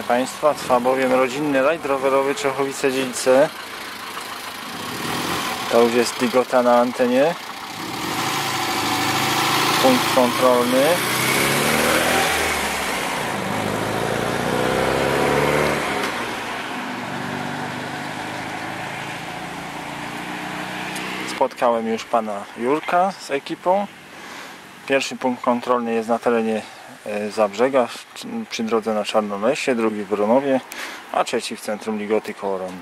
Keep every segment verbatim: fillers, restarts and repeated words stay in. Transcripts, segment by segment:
Państwa, trwa bowiem rodzinny rajd rowerowy Czechowice-Dziedzice. To już jest Digota na antenie. Punkt kontrolny. Spotkałem już pana Jurka z ekipą. Pierwszy punkt kontrolny jest na terenie Zabrzega, przy drodze na Czarnolesie, drugi w Bronowie, a trzeci w centrum Ligoty koło Ronda.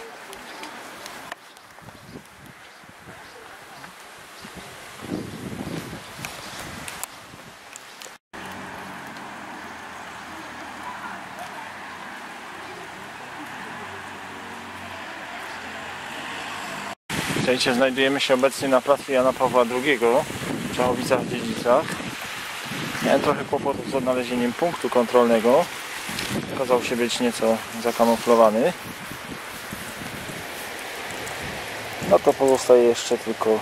Słuchajcie, znajdujemy się obecnie na placu Jana Pawła drugiego w Czechowicach-Dziedzicach. Miałem trochę kłopotów z odnalezieniem punktu kontrolnego. Okazał się być nieco zakamuflowany. No to pozostaje jeszcze tylko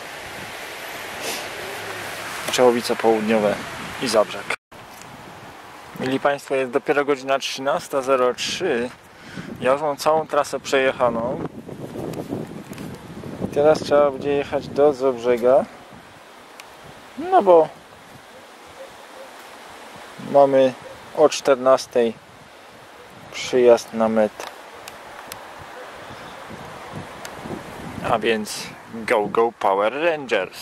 Czechowice Południowe i Zabrzeg. Mili Państwo, jest dopiero godzina trzynasta zero trzy. Ja już mam całą trasę przejechaną. Teraz trzeba będzie jechać do Zabrzega. No bo mamy o czternastej przyjazd na metę. A więc go go Power Rangers!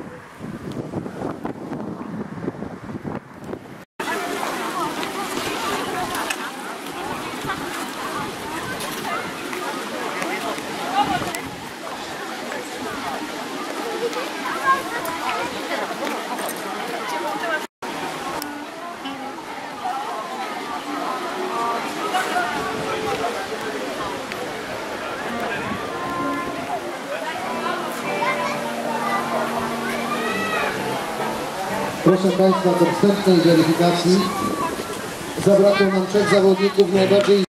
Proszę Państwa, do wstępnej weryfikacji zabrakło nam trzech zawodników najbardziej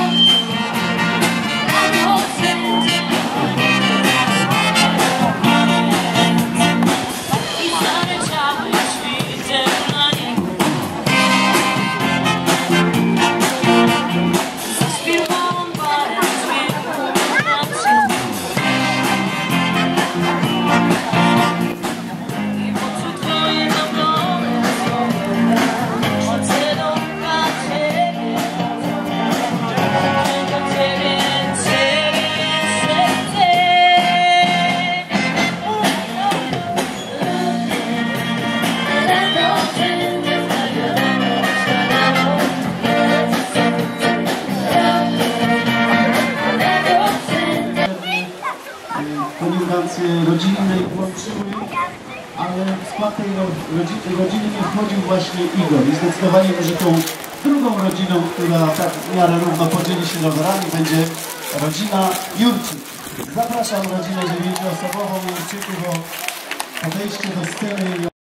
rodzinnej włączyły, ale w skład tej rodziny, rodziny nie wchodził właśnie Igor. I zdecydowaliśmy, że tą drugą rodziną, która tak w miarę równo podzieli się rowerami, będzie rodzina Jurczyk. Zapraszam rodzinę dziewięcioosobową Jurczyków o podejście do sceny.